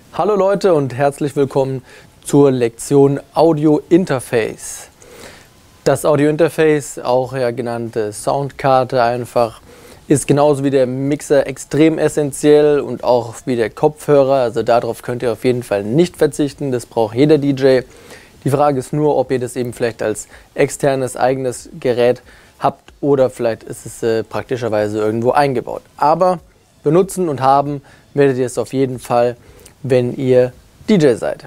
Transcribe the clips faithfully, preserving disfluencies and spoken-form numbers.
Hallo Leute und herzlich willkommen zur Lektion Audio Interface. Das Audio Interface, auch ja genannte Soundkarte einfach, ist genauso wie der Mixer extrem essentiell und auch wie der Kopfhörer. Also darauf könnt ihr auf jeden Fall nicht verzichten, das braucht jeder D J. Die Frage ist nur, ob ihr das eben vielleicht als externes eigenes Gerät habt oder vielleicht ist es äh, praktischerweise irgendwo eingebaut. Aber benutzen und haben werdet ihr es auf jeden Fall, wenn ihr D J seid.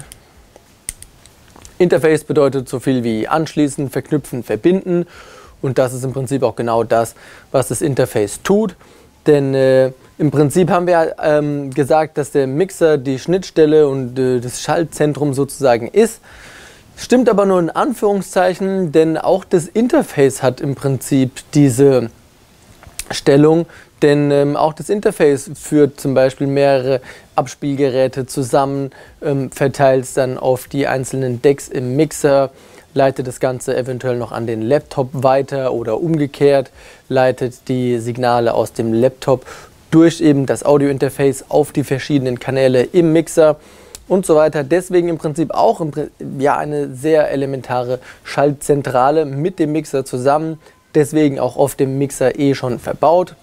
Interface bedeutet so viel wie anschließen, verknüpfen, verbinden und das ist im Prinzip auch genau das, was das Interface tut. Denn äh, im Prinzip haben wir ähm, gesagt, dass der Mixer die Schnittstelle und äh, das Schaltzentrum sozusagen ist. Stimmt aber nur in Anführungszeichen, denn auch das Interface hat im Prinzip diese Stellung. Denn ähm, auch das Interface führt zum Beispiel mehrere Abspielgeräte zusammen, ähm, verteilt es dann auf die einzelnen Decks im Mixer, leitet das Ganze eventuell noch an den Laptop weiter oder umgekehrt, leitet die Signale aus dem Laptop durch eben das Audio-Interface auf die verschiedenen Kanäle im Mixer und so weiter. Deswegen im Prinzip auch im, ja, eine sehr elementare Schaltzentrale mit dem Mixer zusammen, deswegen auch auf dem Mixer eh schon verbaut.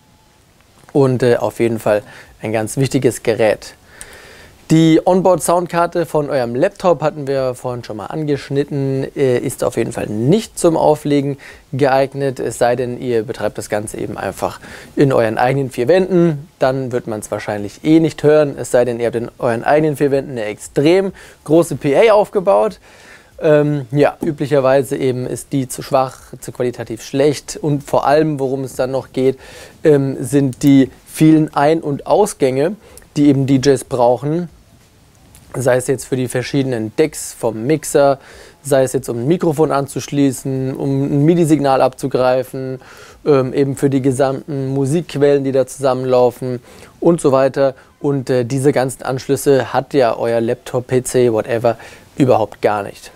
Und äh, auf jeden Fall ein ganz wichtiges Gerät. Die Onboard-Soundkarte von eurem Laptop hatten wir vorhin schon mal angeschnitten, äh, ist auf jeden Fall nicht zum Auflegen geeignet, es sei denn, ihr betreibt das Ganze eben einfach in euren eigenen vier Wänden. Dann wird man es wahrscheinlich eh nicht hören, es sei denn, ihr habt in euren eigenen vier Wänden eine extrem große P A aufgebaut. Ähm, ja, üblicherweise eben ist die zu schwach, zu qualitativ schlecht und vor allem, worum es dann noch geht, ähm, sind die vielen Ein- und Ausgänge, die eben D Js brauchen, sei es jetzt für die verschiedenen Decks vom Mixer, sei es jetzt um ein Mikrofon anzuschließen, um ein MIDI-Signal abzugreifen, ähm, eben für die gesamten Musikquellen, die da zusammenlaufen und so weiter. Und äh, diese ganzen Anschlüsse hat ja euer Laptop, P C, whatever, überhaupt gar nicht.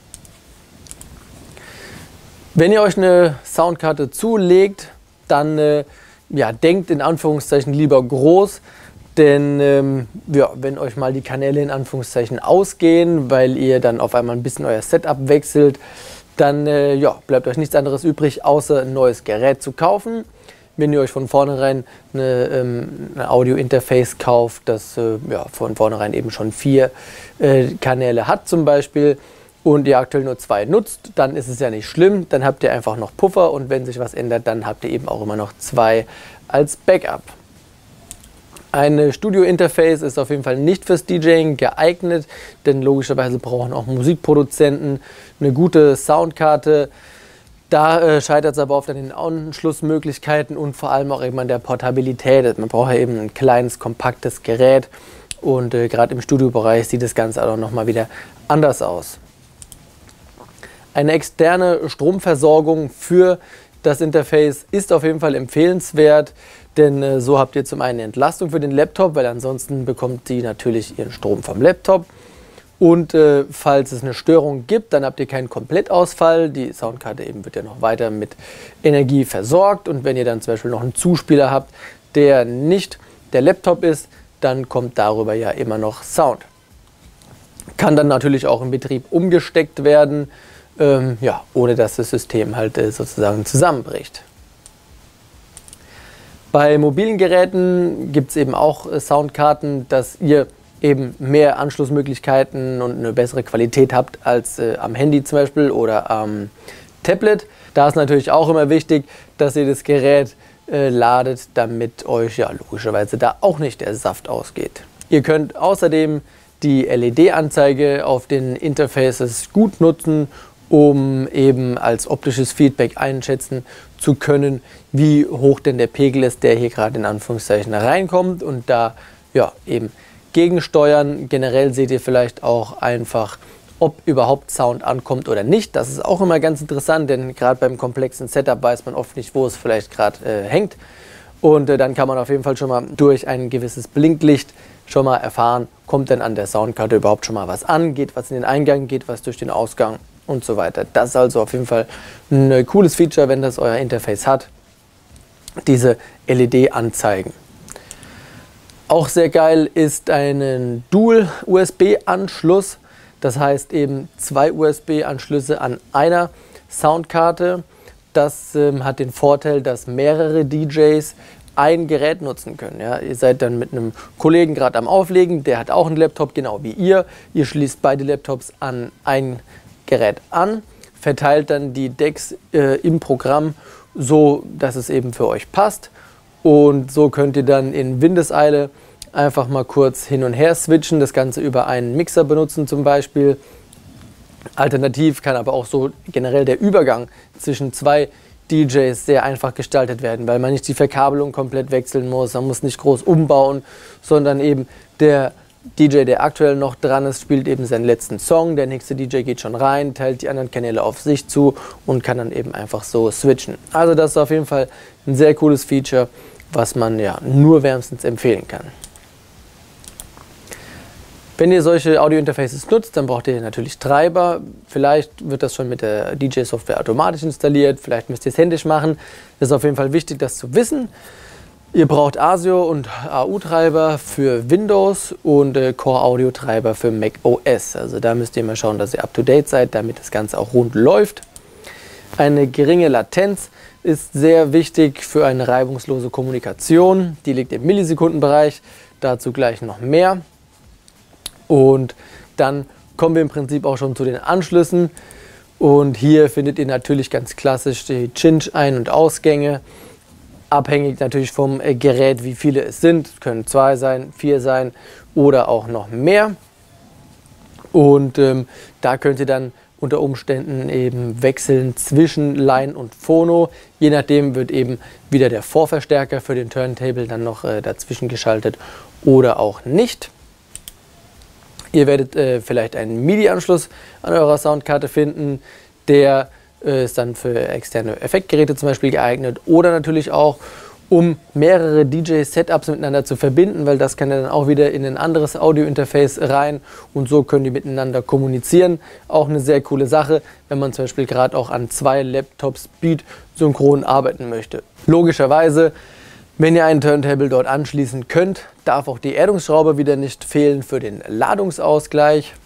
Wenn ihr euch eine Soundkarte zulegt, dann äh, ja, denkt in Anführungszeichen lieber groß, denn ähm, ja, wenn euch mal die Kanäle in Anführungszeichen ausgehen, weil ihr dann auf einmal ein bisschen euer Setup wechselt, dann äh, ja, bleibt euch nichts anderes übrig, außer ein neues Gerät zu kaufen. Wenn ihr euch von vornherein eine, ähm, ein Audio-Interface kauft, das äh, ja, von vornherein eben schon vier äh, Kanäle hat zum Beispiel, und ihr aktuell nur zwei nutzt, dann ist es ja nicht schlimm, dann habt ihr einfach noch Puffer und wenn sich was ändert, dann habt ihr eben auch immer noch zwei als Backup. Ein Studio-Interface ist auf jeden Fall nicht fürs DJing geeignet, denn logischerweise brauchen auch Musikproduzenten eine gute Soundkarte. Da äh, scheitert es aber oft an den Anschlussmöglichkeiten und vor allem auch eben an der Portabilität. Man braucht ja eben ein kleines, kompaktes Gerät und äh, gerade im Studiobereich sieht das Ganze auch noch mal wieder anders aus. Eine externe Stromversorgung für das Interface ist auf jeden Fall empfehlenswert, denn äh, so habt ihr zum einen eine Entlastung für den Laptop, weil ansonsten bekommt die natürlich ihren Strom vom Laptop. Und äh, falls es eine Störung gibt, dann habt ihr keinen Komplettausfall. Die Soundkarte eben wird ja noch weiter mit Energie versorgt. Und wenn ihr dann zum Beispiel noch einen Zuspieler habt, der nicht der Laptop ist, dann kommt darüber ja immer noch Sound. Kann dann natürlich auch im Betrieb umgesteckt werden. Ähm, ja, ohne dass das System halt äh, sozusagen zusammenbricht. Bei mobilen Geräten gibt es eben auch äh, Soundkarten, dass ihr eben mehr Anschlussmöglichkeiten und eine bessere Qualität habt als äh, am Handy zum Beispiel oder am Tablet. Da ist natürlich auch immer wichtig, dass ihr das Gerät äh, ladet, damit euch ja logischerweise da auch nicht der Saft ausgeht. Ihr könnt außerdem die L E D-Anzeige auf den Interfaces gut nutzen, um eben als optisches Feedback einschätzen zu können, wie hoch denn der Pegel ist, der hier gerade in Anführungszeichen reinkommt und da ja eben gegensteuern. Generell seht ihr vielleicht auch einfach, ob überhaupt Sound ankommt oder nicht. Das ist auch immer ganz interessant, denn gerade beim komplexen Setup weiß man oft nicht, wo es vielleicht gerade äh, hängt. Und äh, dann kann man auf jeden Fall schon mal durch ein gewisses Blinklicht schon mal erfahren, kommt denn an der Soundkarte überhaupt schon mal was an, geht was in den Eingang, geht was durch den Ausgang und so weiter. Das ist also auf jeden Fall ein cooles Feature, wenn das euer Interface hat, diese L E D-Anzeigen. Auch sehr geil ist ein Dual-U S B-Anschluss. Das heißt eben zwei U S B-Anschlüsse an einer Soundkarte. Das ähm, hat den Vorteil, dass mehrere D Js ein Gerät nutzen können. Ja, ihr seid dann mit einem Kollegen gerade am Auflegen, der hat auch einen Laptop, genau wie ihr. Ihr schließt beide Laptops an ein Gerät an, verteilt dann die Decks äh, im Programm so, dass es eben für euch passt. Und so könnt ihr dann in Windeseile einfach mal kurz hin und her switchen, das Ganze über einen Mixer benutzen zum Beispiel. Alternativ kann aber auch so generell der Übergang zwischen zwei D Js sehr einfach gestaltet werden, weil man nicht die Verkabelung komplett wechseln muss, man muss nicht groß umbauen, sondern eben der D J, der aktuell noch dran ist, spielt eben seinen letzten Song, der nächste D J geht schon rein, teilt die anderen Kanäle auf sich zu und kann dann eben einfach so switchen. Also das ist auf jeden Fall ein sehr cooles Feature, was man ja nur wärmstens empfehlen kann. Wenn ihr solche Audio-Interfaces nutzt, dann braucht ihr natürlich Treiber. Vielleicht wird das schon mit der D J-Software automatisch installiert, vielleicht müsst ihr es händisch machen. Das ist auf jeden Fall wichtig, das zu wissen. Ihr braucht ASIO und A U-Treiber für Windows und äh, Core-Audio-Treiber für Mac O S. Also da müsst ihr mal schauen, dass ihr up-to-date seid, damit das Ganze auch rund läuft. Eine geringe Latenz ist sehr wichtig für eine reibungslose Kommunikation. Die liegt im Millisekundenbereich, dazu gleich noch mehr. Und dann kommen wir im Prinzip auch schon zu den Anschlüssen. Und hier findet ihr natürlich ganz klassisch die Cinch-Ein- und Ausgänge. Abhängig natürlich vom Gerät, wie viele es sind. Es können zwei sein, vier sein oder auch noch mehr. Und ähm, da könnt ihr dann unter Umständen eben wechseln zwischen Line und Phono. Je nachdem wird eben wieder der Vorverstärker für den Turntable dann noch äh, dazwischen geschaltet oder auch nicht. Ihr werdet äh, vielleicht einen MIDI-Anschluss an eurer Soundkarte finden, der äh, ist dann für externe Effektgeräte zum Beispiel geeignet oder natürlich auch, um mehrere D J-Setups miteinander zu verbinden, weil das kann ja dann auch wieder in ein anderes Audio-Interface rein und so können die miteinander kommunizieren. Auch eine sehr coole Sache, wenn man zum Beispiel gerade auch an zwei Laptops Beat synchron arbeiten möchte. Logischerweise, wenn ihr einen Turntable dort anschließen könnt, darf auch die Erdungsschraube wieder nicht fehlen für den Ladungsausgleich.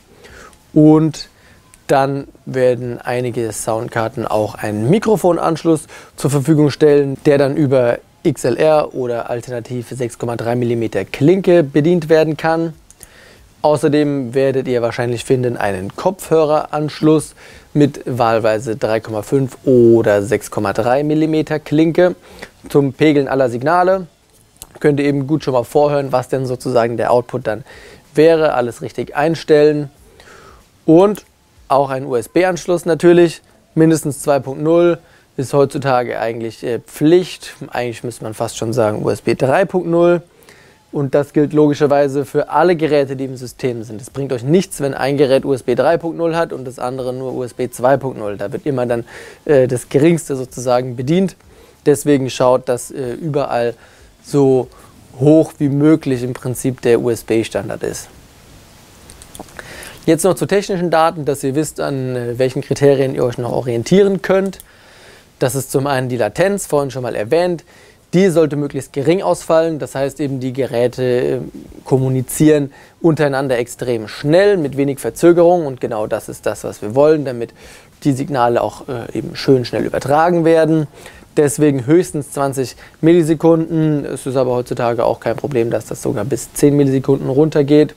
Und dann werden einige Soundkarten auch einen Mikrofonanschluss zur Verfügung stellen, der dann über X L R oder alternativ sechs Komma drei Millimeter Klinke bedient werden kann. Außerdem werdet ihr wahrscheinlich finden einen Kopfhöreranschluss mit wahlweise drei Komma fünf oder sechs Komma drei Millimeter Klinke zum Pegeln aller Signale. Könnt ihr eben gut schon mal vorhören, was denn sozusagen der Output dann wäre. Alles richtig einstellen. Und auch ein U S B-Anschluss natürlich, mindestens zwei Punkt null. Ist heutzutage eigentlich äh, Pflicht. Eigentlich müsste man fast schon sagen U S B drei Punkt null. Und das gilt logischerweise für alle Geräte, die im System sind. Es bringt euch nichts, wenn ein Gerät U S B drei Punkt null hat und das andere nur U S B zwei Punkt null. Da wird immer dann äh, das Geringste sozusagen bedient. Deswegen schaut, dass äh, überall so hoch wie möglich im Prinzip der U S B-Standard ist. Jetzt noch zu technischen Daten, dass ihr wisst, an äh, welchen Kriterien ihr euch noch orientieren könnt. Das ist zum einen die Latenz, vorhin schon mal erwähnt. Die sollte möglichst gering ausfallen, das heißt eben die Geräte äh, kommunizieren untereinander extrem schnell, mit wenig Verzögerung und genau das ist das, was wir wollen, damit die Signale auch äh, eben schön schnell übertragen werden. Deswegen höchstens zwanzig Millisekunden, es ist aber heutzutage auch kein Problem, dass das sogar bis zehn Millisekunden runtergeht.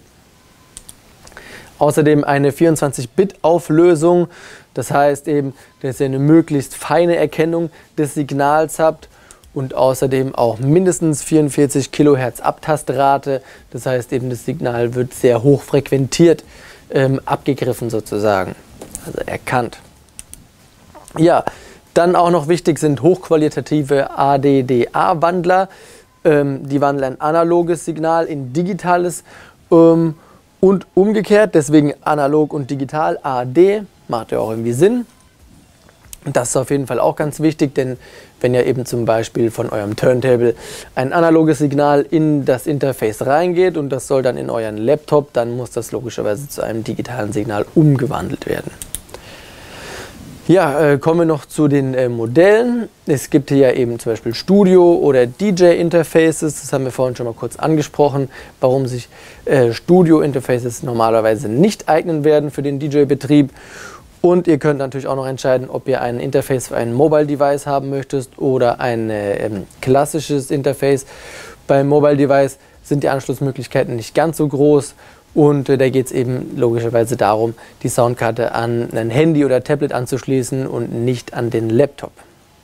Außerdem eine vierundzwanzig Bit Auflösung, das heißt eben, dass ihr eine möglichst feine Erkennung des Signals habt und außerdem auch mindestens vierundvierzig Kilohertz Abtastrate, das heißt eben, das Signal wird sehr hoch frequentiert ähm, abgegriffen sozusagen, also erkannt. Ja, dann auch noch wichtig sind hochqualitative A D D A-Wandler, ähm, die wandeln ein analoges Signal in digitales ähm, und umgekehrt, deswegen analog und digital, A D, macht ja auch irgendwie Sinn. Und das ist auf jeden Fall auch ganz wichtig, denn wenn ihr eben zum Beispiel von eurem Turntable ein analoges Signal in das Interface reingeht und das soll dann in euren Laptop, dann muss das logischerweise zu einem digitalen Signal umgewandelt werden. Ja, äh, kommen wir noch zu den äh, Modellen. Es gibt hier ja eben zum Beispiel Studio- oder D J-Interfaces. Das haben wir vorhin schon mal kurz angesprochen, warum sich äh, Studio-Interfaces normalerweise nicht eignen werden für den D J-Betrieb. Und ihr könnt natürlich auch noch entscheiden, ob ihr ein Interface für ein Mobile-Device haben möchtet oder ein äh, klassisches Interface. Beim Mobile-Device sind die Anschlussmöglichkeiten nicht ganz so groß. Und äh, da geht es eben logischerweise darum, die Soundkarte an ein Handy oder Tablet anzuschließen und nicht an den Laptop.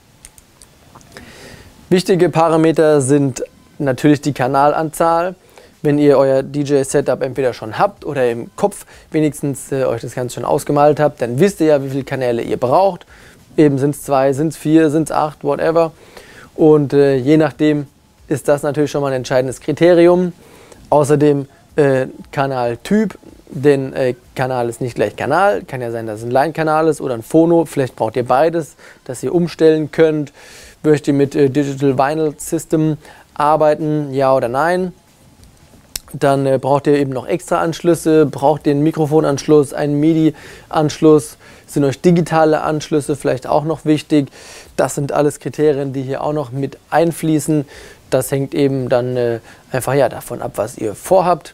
Wichtige Parameter sind natürlich die Kanalanzahl. Wenn ihr euer D J-Setup entweder schon habt oder im Kopf wenigstens äh, euch das Ganze schon ausgemalt habt, dann wisst ihr ja, wie viele Kanäle ihr braucht. Eben sind es zwei, sind es vier, sind es acht, whatever. Und äh, je nachdem ist das natürlich schon mal ein entscheidendes Kriterium. Außerdem Äh, Kanaltyp, denn äh, Kanal ist nicht gleich Kanal. Kann ja sein, dass es ein Line-Kanal ist oder ein Phono. Vielleicht braucht ihr beides, dass ihr umstellen könnt. Möchtet ihr mit äh, Digital Vinyl System arbeiten, ja oder nein? Dann äh, braucht ihr eben noch extra Anschlüsse, braucht ihr einen Mikrofonanschluss, einen MIDI-Anschluss. Sind euch digitale Anschlüsse vielleicht auch noch wichtig? Das sind alles Kriterien, die hier auch noch mit einfließen. Das hängt eben dann äh, einfach ja, davon ab, was ihr vorhabt.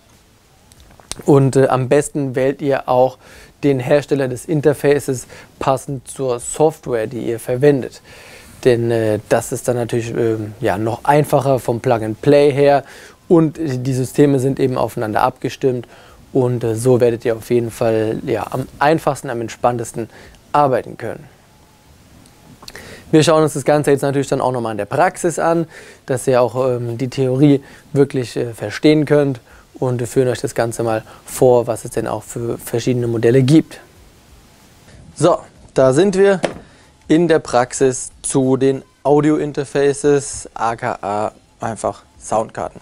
Und äh, am besten wählt ihr auch den Hersteller des Interfaces passend zur Software, die ihr verwendet. Denn äh, das ist dann natürlich äh, ja, noch einfacher vom Plug-and-Play her und die Systeme sind eben aufeinander abgestimmt und äh, so werdet ihr auf jeden Fall ja, am einfachsten, am entspanntesten arbeiten können. Wir schauen uns das Ganze jetzt natürlich dann auch nochmal in der Praxis an, dass ihr auch ähm, die Theorie wirklich äh, verstehen könnt. Und wir führen euch das Ganze mal vor, was es denn auch für verschiedene Modelle gibt. So, da sind wir in der Praxis zu den Audio-Interfaces, aka einfach Soundkarten.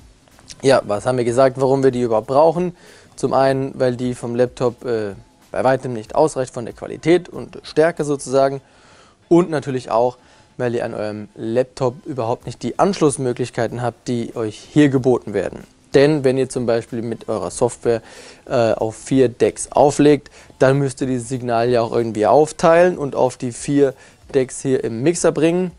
Ja, was haben wir gesagt, warum wir die überhaupt brauchen? Zum einen, weil die vom Laptop äh, bei weitem nicht ausreicht von der Qualität und Stärke sozusagen. Und natürlich auch, weil ihr an eurem Laptop überhaupt nicht die Anschlussmöglichkeiten habt, die euch hier geboten werden. Denn wenn ihr zum Beispiel mit eurer Software äh, auf vier Decks auflegt, dann müsst ihr dieses Signal ja auch irgendwie aufteilen und auf die vier Decks hier im Mixer bringen.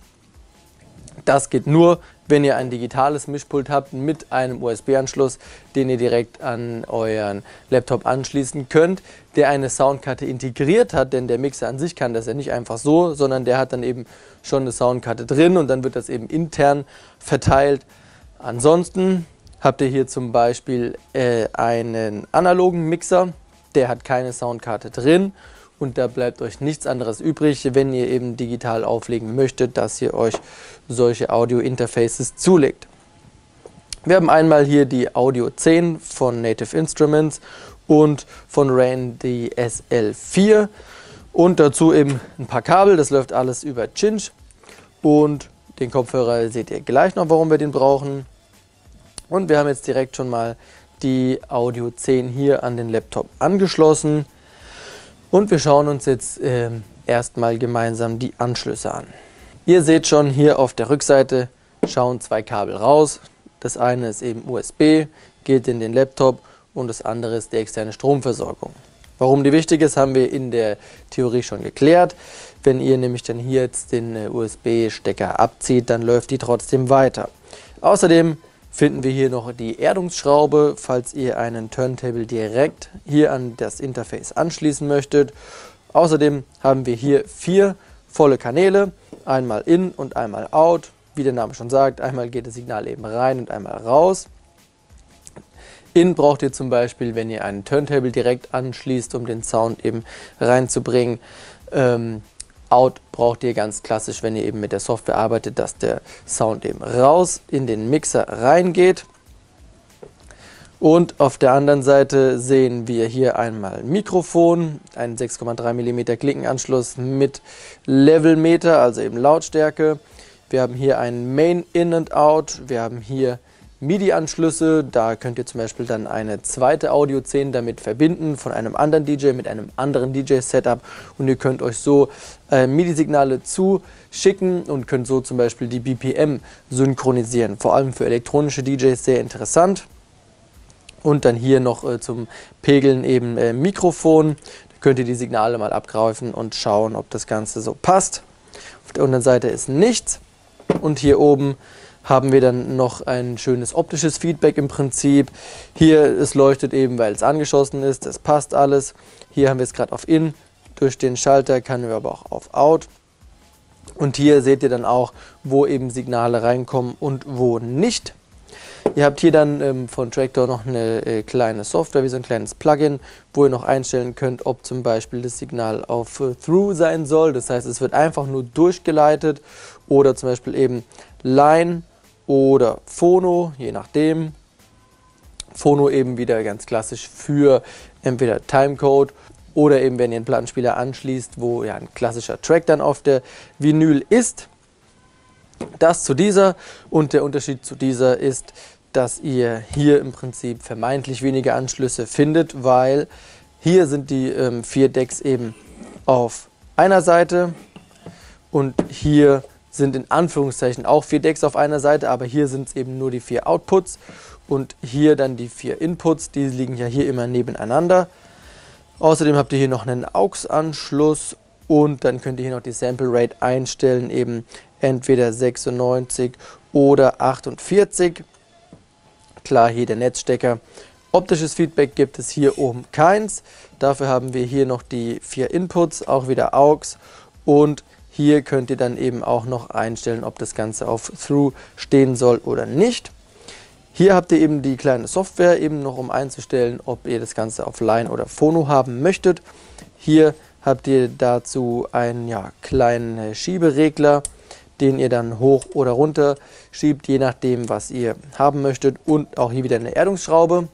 Das geht nur, wenn ihr ein digitales Mischpult habt mit einem U S B-Anschluss, den ihr direkt an euren Laptop anschließen könnt, der eine Soundkarte integriert hat, denn der Mixer an sich kann das ja nicht einfach so, sondern der hat dann eben schon eine Soundkarte drin und dann wird das eben intern verteilt. Ansonsten habt ihr hier zum Beispiel äh, einen analogen Mixer, der hat keine Soundkarte drin und da bleibt euch nichts anderes übrig, wenn ihr eben digital auflegen möchtet, dass ihr euch solche Audio-Interfaces zulegt. Wir haben einmal hier die Audio zehn von Native Instruments und von Rane die S L vier und dazu eben ein paar Kabel, das läuft alles über Cinch und den Kopfhörer seht ihr gleich noch, warum wir den brauchen. Und wir haben jetzt direkt schon mal die Audio zehn hier an den Laptop angeschlossen. Und wir schauen uns jetzt äh, erstmal gemeinsam die Anschlüsse an. Ihr seht schon hier auf der Rückseite schauen zwei Kabel raus. Das eine ist eben U S B, geht in den Laptop und das andere ist die externe Stromversorgung. Warum die wichtig ist, haben wir in der Theorie schon geklärt. Wenn ihr nämlich dann hier jetzt den äh, U S B-Stecker abzieht, dann läuft die trotzdem weiter. Außerdem finden wir hier noch die Erdungsschraube, falls ihr einen Turntable direkt hier an das Interface anschließen möchtet. Außerdem haben wir hier vier volle Kanäle, einmal in und einmal out. Wie der Name schon sagt, einmal geht das Signal eben rein und einmal raus. In braucht ihr zum Beispiel, wenn ihr einen Turntable direkt anschließt, um den Sound eben reinzubringen. Ähm, Out braucht ihr ganz klassisch, wenn ihr eben mit der Software arbeitet, dass der Sound eben raus in den Mixer reingeht. Und auf der anderen Seite sehen wir hier einmal ein Mikrofon, einen sechs Komma drei Millimeter Klinkenanschluss mit Levelmeter, also eben Lautstärke. Wir haben hier einen Main In und Out, wir haben hier MIDI-Anschlüsse, da könnt ihr zum Beispiel dann eine zweite Audio zehn damit verbinden von einem anderen D J mit einem anderen D J-Setup und ihr könnt euch so äh, MIDI-Signale zuschicken und könnt so zum Beispiel die B P M synchronisieren. Vor allem für elektronische D Js sehr interessant. Und dann hier noch äh, zum Pegeln eben äh, Mikrofon. Da könnt ihr die Signale mal abgreifen und schauen, ob das Ganze so passt. Auf der unteren Seite ist nichts und hier oben haben wir dann noch ein schönes optisches Feedback im Prinzip. Hier, es leuchtet eben, weil es angeschlossen ist, das passt alles. Hier haben wir es gerade auf In, durch den Schalter können wir aber auch auf Out. Und hier seht ihr dann auch, wo eben Signale reinkommen und wo nicht. Ihr habt hier dann ähm, von Traktor noch eine äh, kleine Software, wie so ein kleines Plugin, wo ihr noch einstellen könnt, ob zum Beispiel das Signal auf äh, Through sein soll. Das heißt, es wird einfach nur durchgeleitet oder zum Beispiel eben Line oder Phono, je nachdem. Phono eben wieder ganz klassisch für entweder Timecode oder eben, wenn ihr einen Plattenspieler anschließt, wo ja ein klassischer Track dann auf der Vinyl ist. Das zu dieser, und der Unterschied zu dieser ist, dass ihr hier im Prinzip vermeintlich weniger Anschlüsse findet, weil hier sind die ähm, vier Decks eben auf einer Seite und hier sind in Anführungszeichen auch vier Decks auf einer Seite, aber hier sind es eben nur die vier Outputs und hier dann die vier Inputs, die liegen ja hier immer nebeneinander. Außerdem habt ihr hier noch einen A U X-Anschluss und dann könnt ihr hier noch die Sample Rate einstellen, eben entweder sechsundneunzig oder achtundvierzig. Klar, hier der Netzstecker. Optisches Feedback gibt es hier oben keins. Dafür haben wir hier noch die vier Inputs, auch wieder A U X. Und hier könnt ihr dann eben auch noch einstellen, ob das Ganze auf Through stehen soll oder nicht. Hier habt ihr eben die kleine Software, eben noch um einzustellen, ob ihr das Ganze auf Line oder Phono haben möchtet. Hier habt ihr dazu einen ja, kleinen Schieberegler, den ihr dann hoch oder runter schiebt, je nachdem, was ihr haben möchtet. Und auch hier wieder eine Erdungsschraube.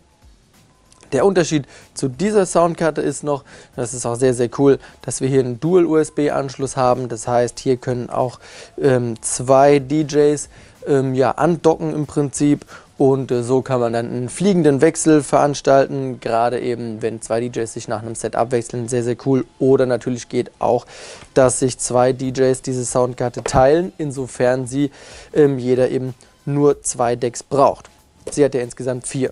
Der Unterschied zu dieser Soundkarte ist noch, das ist auch sehr, sehr cool, dass wir hier einen Dual-U S B-Anschluss haben. Das heißt, hier können auch ähm, zwei D Js ähm, ja, andocken im Prinzip. Und äh, so kann man dann einen fliegenden Wechsel veranstalten, gerade eben, wenn zwei D Js sich nach einem Set abwechseln, sehr, sehr cool. Oder natürlich geht auch, dass sich zwei D Js diese Soundkarte teilen, insofern sie ähm, jeder eben nur zwei Decks braucht. Sie hat ja insgesamt vier.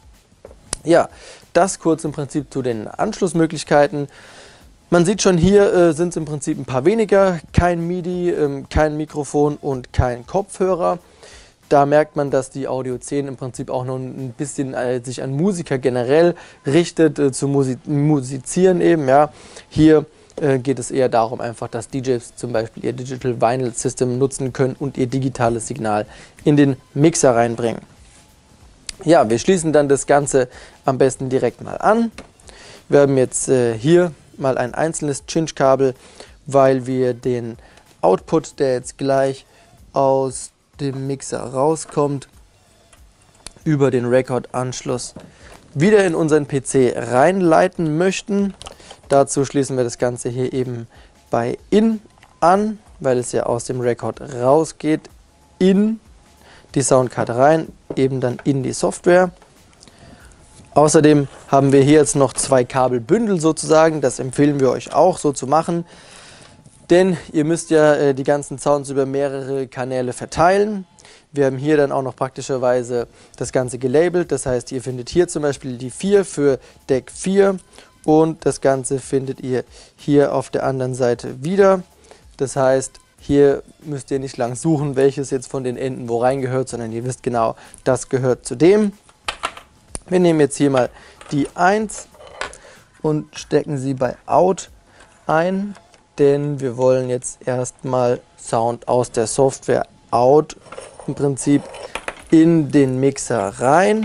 Ja, das kurz im Prinzip zu den Anschlussmöglichkeiten. Man sieht schon, hier äh, sind es im Prinzip ein paar weniger, kein MIDI, ähm, kein Mikrofon und kein Kopfhörer. Da merkt man, dass die Audio zehn im Prinzip auch noch ein bisschen äh, sich an Musiker generell richtet, äh, zu Musi musizieren eben. Ja. Hier äh, geht es eher darum, einfach, dass D Js zum Beispiel ihr Digital Vinyl System nutzen können und ihr digitales Signal in den Mixer reinbringen. Ja, wir schließen dann das Ganze am besten direkt mal an. Wir haben jetzt äh, hier mal ein einzelnes Cinch-Kabel, weil wir den Output, der jetzt gleich aus dem Mixer rauskommt, über den Record-Anschluss wieder in unseren P C reinleiten möchten. Dazu schließen wir das Ganze hier eben bei In an, weil es ja aus dem Record rausgeht, in die Soundkarte rein, eben dann in die Software. Außerdem haben wir hier jetzt noch zwei Kabelbündel sozusagen, das empfehlen wir euch auch so zu machen, denn ihr müsst ja äh, die ganzen Sounds über mehrere Kanäle verteilen. Wir haben hier dann auch noch praktischerweise das Ganze gelabelt, das heißt, ihr findet hier zum Beispiel die vier für Deck vier und das Ganze findet ihr hier auf der anderen Seite wieder. Das heißt, hier müsst ihr nicht lang suchen, welches jetzt von den Enden wo reingehört, sondern ihr wisst genau, das gehört zu dem. Wir nehmen jetzt hier mal die eins und stecken sie bei Out ein, denn wir wollen jetzt erstmal Sound aus der Software Out im Prinzip in den Mixer rein.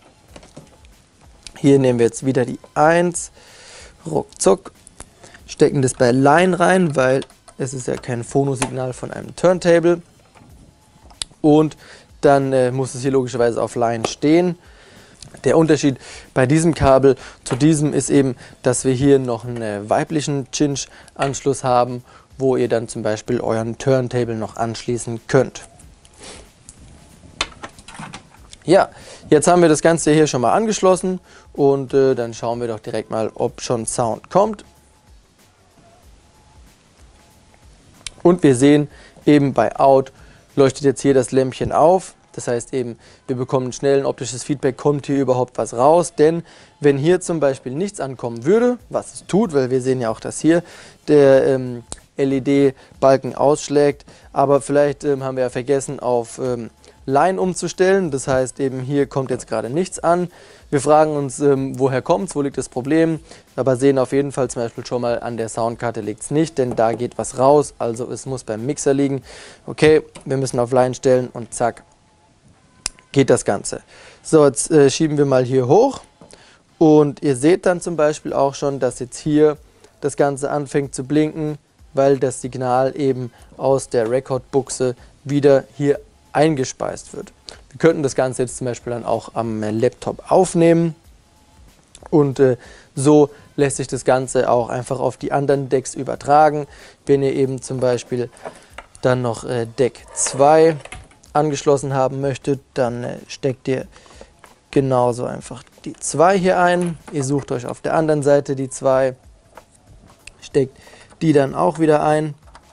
Hier nehmen wir jetzt wieder die eins, ruckzuck, stecken das bei Line rein, weil es ist ja kein Phono-Signal von einem Turntable. Und dann äh, muss es hier logischerweise auf Line stehen. Der Unterschied bei diesem Kabel zu diesem ist eben, dass wir hier noch einen äh, weiblichen Cinch-Anschluss haben, wo ihr dann zum Beispiel euren Turntable noch anschließen könnt. Ja, jetzt haben wir das Ganze hier schon mal angeschlossen und äh, dann schauen wir doch direkt mal, ob schon Sound kommt. Und wir sehen eben bei Out leuchtet jetzt hier das Lämpchen auf. Das heißt eben, wir bekommen schnell ein optisches Feedback, kommt hier überhaupt was raus. Denn wenn hier zum Beispiel nichts ankommen würde, was es tut, weil wir sehen ja auch, dass hier der ähm, L E D-Balken ausschlägt, aber vielleicht ähm, haben wir ja vergessen, auf ähm, Line umzustellen. Das heißt eben, hier kommt jetzt gerade nichts an. Wir fragen uns, ähm, woher kommt es, wo liegt das Problem, aber sehen auf jeden Fall zum Beispiel schon mal, an der Soundkarte liegt es nicht, denn da geht was raus, also es muss beim Mixer liegen. Okay, wir müssen auf Line stellen und zack, geht das Ganze. So, jetzt äh, schieben wir mal hier hoch und ihr seht dann zum Beispiel auch schon, dass jetzt hier das Ganze anfängt zu blinken, weil das Signal eben aus der Rekordbuchse wieder hier eingespeist wird. Wir könnten das Ganze jetzt zum Beispiel dann auch am Laptop aufnehmen und äh, so lässt sich das Ganze auch einfach auf die anderen Decks übertragen. Wenn ihr eben zum Beispiel dann noch äh, Deck zwei angeschlossen haben möchtet, dann äh, steckt ihr genauso einfach die zwei hier ein. Ihr sucht euch auf der anderen Seite die zwei, steckt die dann auch wieder ein,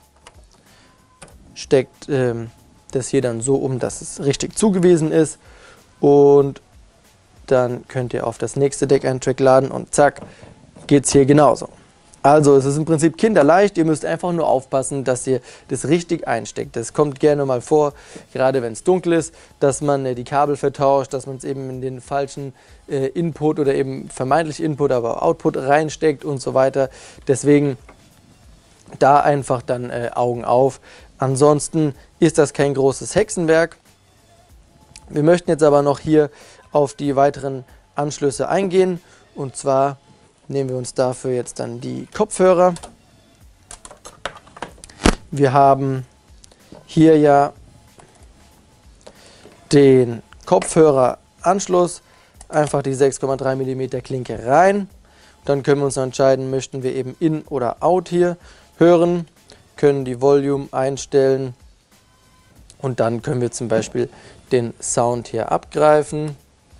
steckt ähm, das hier dann so um, dass es richtig zugewiesen ist und dann könnt ihr auf das nächste Deck einen Track laden und zack, geht es hier genauso. Also es ist im Prinzip kinderleicht, ihr müsst einfach nur aufpassen, dass ihr das richtig einsteckt. Das kommt gerne mal vor, gerade wenn es dunkel ist, dass man äh, die Kabel vertauscht, dass man es eben in den falschen äh, Input oder eben vermeintlich Input, aber Output reinsteckt und so weiter. Deswegen da einfach dann äh, Augen auf. Ansonsten ist das kein großes Hexenwerk. Wir möchten jetzt aber noch hier auf die weiteren Anschlüsse eingehen. Und zwar nehmen wir uns dafür jetzt dann die Kopfhörer. Wir haben hier ja den Kopfhöreranschluss, einfach die sechs Komma drei Millimeter Klinke rein. Dann können wir uns entscheiden, möchten wir eben in oder out hier hören, können die Volume einstellen und dann können wir zum Beispiel den Sound hier abgreifen.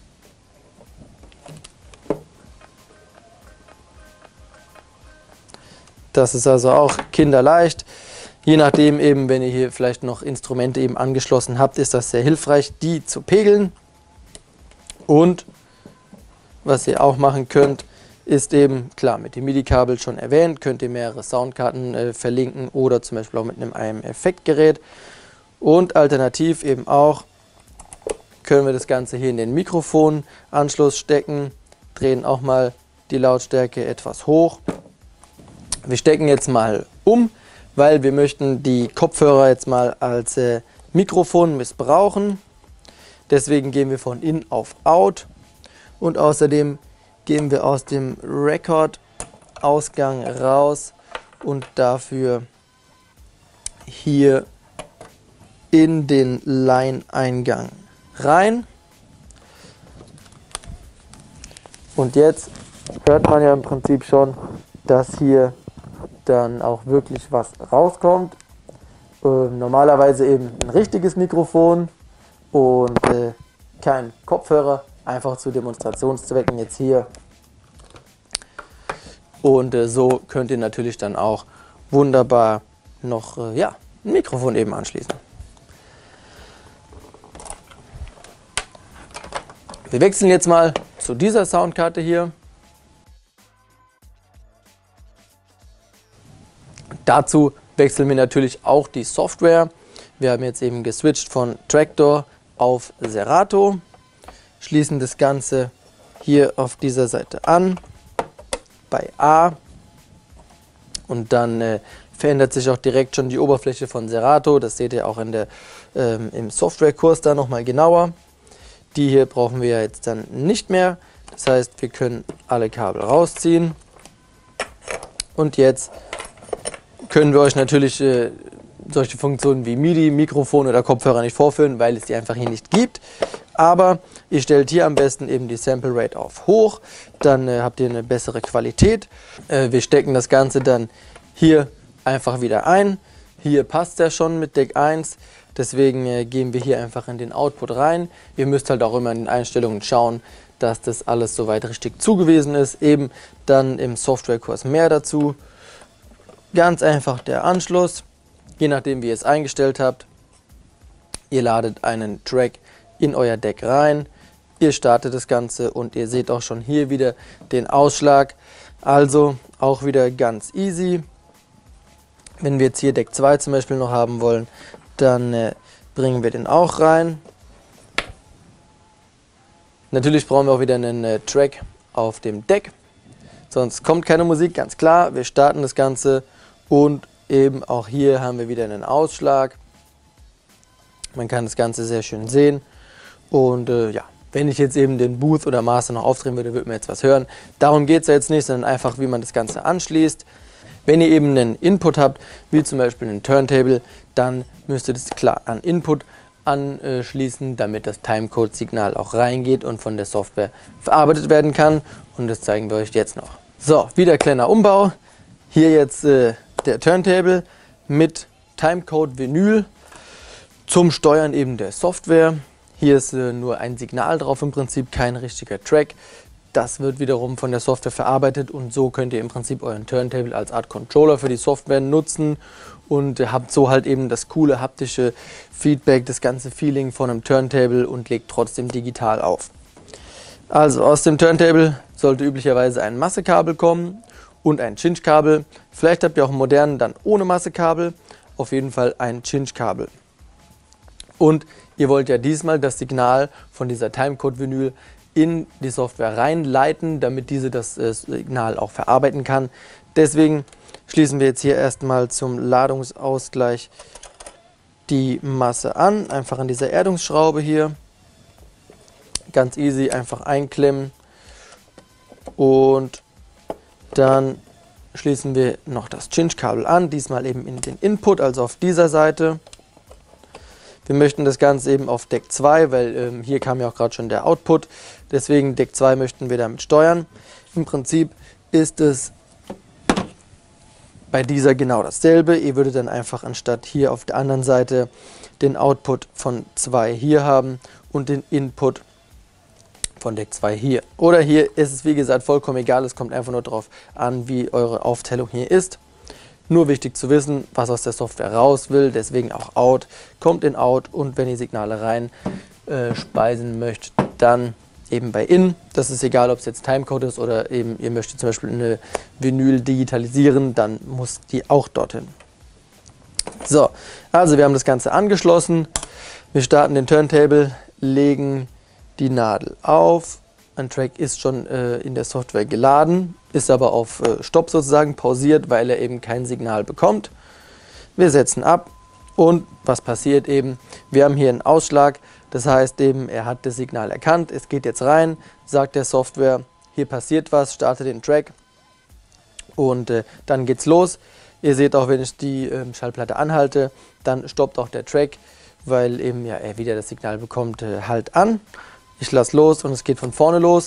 Das ist also auch kinderleicht. Je nachdem eben, wenn ihr hier vielleicht noch Instrumente eben angeschlossen habt, ist das sehr hilfreich, die zu pegeln. Und was ihr auch machen könnt, ist eben, klar, mit dem MIDI-Kabel schon erwähnt, könnt ihr mehrere Soundkarten äh, verlinken oder zum Beispiel auch mit einem, einem Effektgerät. Und alternativ eben auch können wir das Ganze hier in den Mikrofonanschluss stecken, drehen auch mal die Lautstärke etwas hoch. Wir stecken jetzt mal um, weil wir möchten die Kopfhörer jetzt mal als äh, Mikrofon missbrauchen. Deswegen gehen wir von in auf out und außerdem gehen wir aus dem Record-Ausgang raus und dafür hier in den Line-Eingang rein. Und jetzt hört man ja im Prinzip schon, dass hier dann auch wirklich was rauskommt. Äh, normalerweise eben ein richtiges Mikrofon und äh, kein Kopfhörer. Einfach zu Demonstrationszwecken jetzt hier. Und äh, so könnt ihr natürlich dann auch wunderbar noch äh, ja, ein Mikrofon eben anschließen. Wir wechseln jetzt mal zu dieser Soundkarte hier. Dazu wechseln wir natürlich auch die Software. Wir haben jetzt eben geswitcht von Traktor auf Serato. Schließen das Ganze hier auf dieser Seite an, bei A. Und dann äh, verändert sich auch direkt schon die Oberfläche von Serato. Das seht ihr auch in der, ähm, im Softwarekurs da nochmal genauer. Die hier brauchen wir jetzt dann nicht mehr. Das heißt, wir können alle Kabel rausziehen. Und jetzt können wir euch natürlich äh, solche Funktionen wie MIDI, Mikrofon oder Kopfhörer nicht vorführen, weil es die einfach hier nicht gibt. Aber ihr stellt hier am besten eben die Sample Rate auf hoch, dann äh, habt ihr eine bessere Qualität. Äh, wir stecken das Ganze dann hier einfach wieder ein. Hier passt ja schon mit Deck eins, deswegen äh, gehen wir hier einfach in den Output rein. Ihr müsst halt auch immer in den Einstellungen schauen, dass das alles soweit richtig zugewiesen ist. Eben dann im Softwarekurs mehr dazu. Ganz einfach der Anschluss, je nachdem wie ihr es eingestellt habt. Ihr ladet einen Track in euer Deck rein. Ihr startet das Ganze und ihr seht auch schon hier wieder den Ausschlag. Also auch wieder ganz easy. Wenn wir jetzt hier Deck zwei zum Beispiel noch haben wollen, dann äh, bringen wir den auch rein. Natürlich brauchen wir auch wieder einen äh, Track auf dem Deck. Sonst kommt keine Musik, ganz klar. Wir starten das Ganze und eben auch hier haben wir wieder einen Ausschlag. Man kann das Ganze sehr schön sehen. Und äh, ja, wenn ich jetzt eben den Booth oder Master noch aufdrehen würde, würde man jetzt was hören. Darum geht es ja jetzt nicht, sondern einfach, wie man das Ganze anschließt. Wenn ihr eben einen Input habt, wie zum Beispiel einen Turntable, dann müsst ihr das klar an Input anschließen, damit das Timecode-Signal auch reingeht und von der Software verarbeitet werden kann. Und das zeigen wir euch jetzt noch. So, wieder kleiner Umbau. Hier jetzt äh, der Turntable mit Timecode-Vinyl zum Steuern eben der Software. Hier ist äh, nur ein Signal drauf, im Prinzip kein richtiger Track. Das wird wiederum von der Software verarbeitet und so könnt ihr im Prinzip euren Turntable als Art Controller für die Software nutzen und habt so halt eben das coole haptische Feedback, das ganze Feeling von einem Turntable und legt trotzdem digital auf. Also aus dem Turntable sollte üblicherweise ein Massekabel kommen und ein Cinch-Kabel. Vielleicht habt ihr auch einen modernen dann ohne Massekabel, auf jeden Fall ein Cinch-Kabel. Und ihr wollt ja diesmal das Signal von dieser Timecode-Vinyl in die Software reinleiten, damit diese das äh, Signal auch verarbeiten kann. Deswegen schließen wir jetzt hier erstmal zum Ladungsausgleich die Masse an, einfach an dieser Erdungsschraube hier. Ganz easy, einfach einklemmen und dann schließen wir noch das Cinch-Kabel an, diesmal eben in den Input, also auf dieser Seite. Wir möchten das Ganze eben auf Deck zwei, weil ähm, hier kam ja auch gerade schon der Output, deswegen Deck zwei möchten wir damit steuern. Im Prinzip ist es bei dieser genau dasselbe. Ihr würdet dann einfach anstatt hier auf der anderen Seite den Output von zwei hier haben und den Input von Deck zwei hier. Oder hier ist es wie gesagt vollkommen egal, es kommt einfach nur darauf an, wie eure Aufteilung hier ist. Nur wichtig zu wissen, was aus der Software raus will, deswegen auch Out, kommt in Out und wenn ihr Signale rein äh, speisen möchtet, dann eben bei In. Das ist egal, ob es jetzt Timecode ist oder eben ihr möchtet zum Beispiel eine Vinyl digitalisieren, dann muss die auch dorthin. So, also wir haben das Ganze angeschlossen. Wir starten den Turntable, legen die Nadel auf. Ein Track ist schon äh, in der Software geladen, ist aber auf äh, Stopp sozusagen pausiert, weil er eben kein Signal bekommt. Wir setzen ab und was passiert eben? Wir haben hier einen Ausschlag, das heißt eben, er hat das Signal erkannt, es geht jetzt rein, sagt der Software, hier passiert was, starte den Track und äh, dann geht's los. Ihr seht auch, wenn ich die äh, Schallplatte anhalte, dann stoppt auch der Track, weil eben ja, er wieder das Signal bekommt, äh, halt an. Ich lasse los und es geht von vorne los.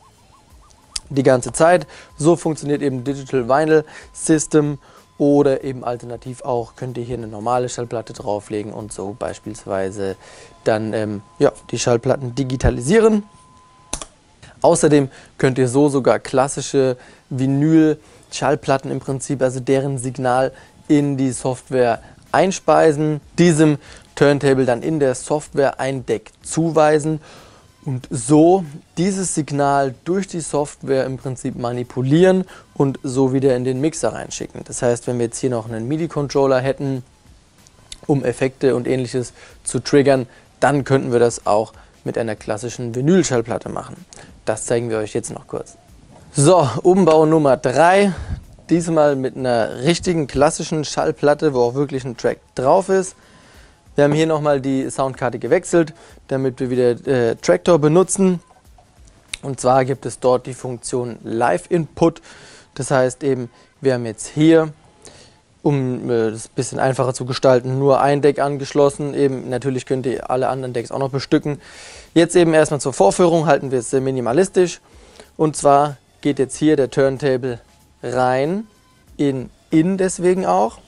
Die ganze Zeit. So funktioniert eben Digital Vinyl System oder eben alternativ auch könnt ihr hier eine normale Schallplatte drauflegen und so beispielsweise dann ähm, ja, die Schallplatten digitalisieren. Außerdem könnt ihr so sogar klassische Vinyl-Schallplatten im Prinzip, also deren Signal in die Software einspeisen, diesem Turntable dann in der Software ein Deck zuweisen und so dieses Signal durch die Software im Prinzip manipulieren und so wieder in den Mixer reinschicken. Das heißt, wenn wir jetzt hier noch einen MIDI-Controller hätten, um Effekte und ähnliches zu triggern, dann könnten wir das auch mit einer klassischen Vinyl-Schallplatte machen. Das zeigen wir euch jetzt noch kurz. So, Umbau Nummer drei. Diesmal mit einer richtigen klassischen Schallplatte, wo auch wirklich ein Track drauf ist. Wir haben hier nochmal die Soundkarte gewechselt, damit wir wieder äh, Traktor benutzen. Und zwar gibt es dort die Funktion Live Input. Das heißt eben, wir haben jetzt hier, um äh, das ein bisschen einfacher zu gestalten, nur ein Deck angeschlossen. Eben natürlich könnt ihr alle anderen Decks auch noch bestücken. Jetzt eben erstmal zur Vorführung halten wir es sehr minimalistisch. Und zwar geht jetzt hier der Turntable rein, in In deswegen auch.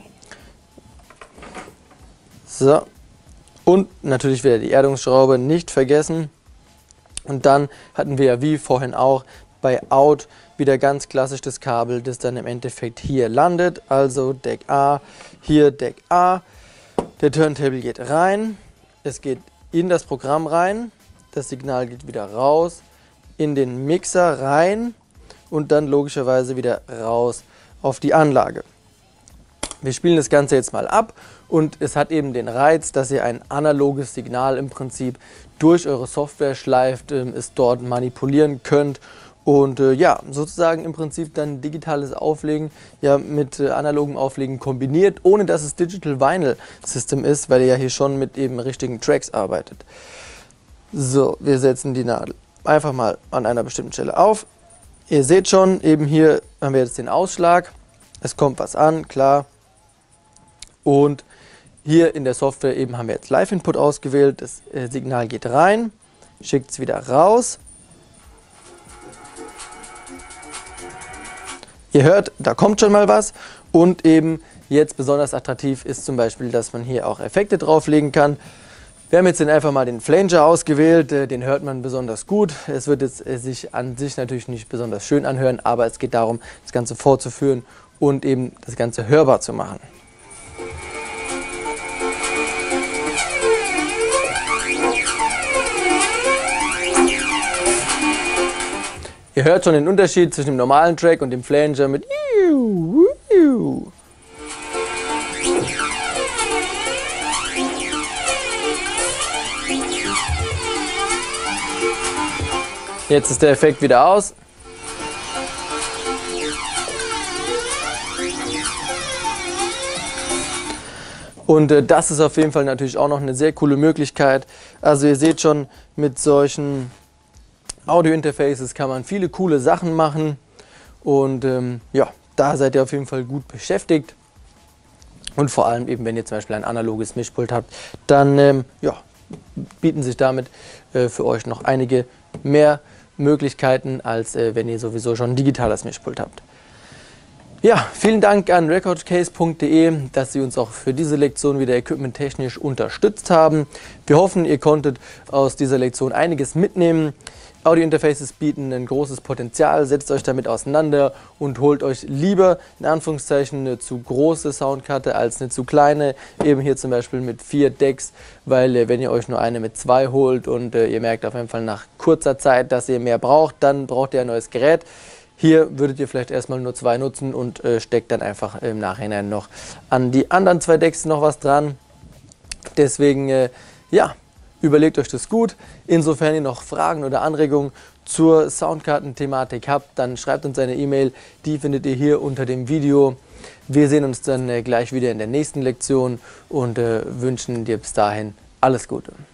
So, und natürlich wieder die Erdungsschraube nicht vergessen. Und dann hatten wir ja wie vorhin auch bei Out wieder ganz klassisch das Kabel, das dann im Endeffekt hier landet. Also Deck A, hier Deck A. Der Turntable geht rein, es geht in das Programm rein, das Signal geht wieder raus, in den Mixer rein und dann logischerweise wieder raus auf die Anlage. Wir spielen das Ganze jetzt mal ab und es hat eben den Reiz, dass ihr ein analoges Signal im Prinzip durch eure Software schleift, äh, es dort manipulieren könnt und äh, ja, sozusagen im Prinzip dann digitales Auflegen ja mit äh, analogem Auflegen kombiniert, ohne dass es Digital Vinyl System ist, weil ihr ja hier schon mit eben richtigen Tracks arbeitet. So, wir setzen die Nadel einfach mal an einer bestimmten Stelle auf. Ihr seht schon, eben hier haben wir jetzt den Ausschlag. Es kommt was an, klar. Und hier in der Software eben haben wir jetzt Live-Input ausgewählt. Das äh, Signal geht rein, schickt es wieder raus. Ihr hört, da kommt schon mal was. Und eben jetzt besonders attraktiv ist zum Beispiel, dass man hier auch Effekte drauflegen kann. Wir haben jetzt den einfach mal den Flanger ausgewählt, den hört man besonders gut. Es wird jetzt sich an sich natürlich nicht besonders schön anhören, aber es geht darum, das Ganze vorzuführen und eben das Ganze hörbar zu machen. Ihr hört schon den Unterschied zwischen dem normalen Track und dem Flanger mit Iu, Iu. Jetzt ist der Effekt wieder aus. Und äh, das ist auf jeden Fall natürlich auch noch eine sehr coole Möglichkeit. Also ihr seht schon, mit solchen Audio-Interfaces kann man viele coole Sachen machen. Und ähm, ja, da seid ihr auf jeden Fall gut beschäftigt. Und vor allem eben, wenn ihr zum Beispiel ein analoges Mischpult habt, dann ähm, ja, bieten sich damit äh, für euch noch einige mehr Möglichkeiten, als äh, wenn ihr sowieso schon ein digitales Mischpult habt. Ja, vielen Dank an recordcase punkt de, dass Sie uns auch für diese Lektion wieder equipmenttechnisch unterstützt haben. Wir hoffen, ihr konntet aus dieser Lektion einiges mitnehmen. Audio-Interfaces bieten ein großes Potenzial, setzt euch damit auseinander und holt euch lieber in Anführungszeichen eine zu große Soundkarte als eine zu kleine, eben hier zum Beispiel mit vier Decks, weil äh, wenn ihr euch nur eine mit zwei holt und äh, ihr merkt auf jeden Fall nach kurzer Zeit, dass ihr mehr braucht, dann braucht ihr ein neues Gerät. Hier würdet ihr vielleicht erstmal nur zwei nutzen und äh, steckt dann einfach im Nachhinein noch an die anderen zwei Decks noch was dran. Deswegen, äh, ja, überlegt euch das gut. Insofern ihr noch Fragen oder Anregungen zur Soundkartenthematik habt, dann schreibt uns eine E-Mail. Die findet ihr hier unter dem Video. Wir sehen uns dann äh, gleich wieder in der nächsten Lektion und äh, wünschen dir bis dahin alles Gute.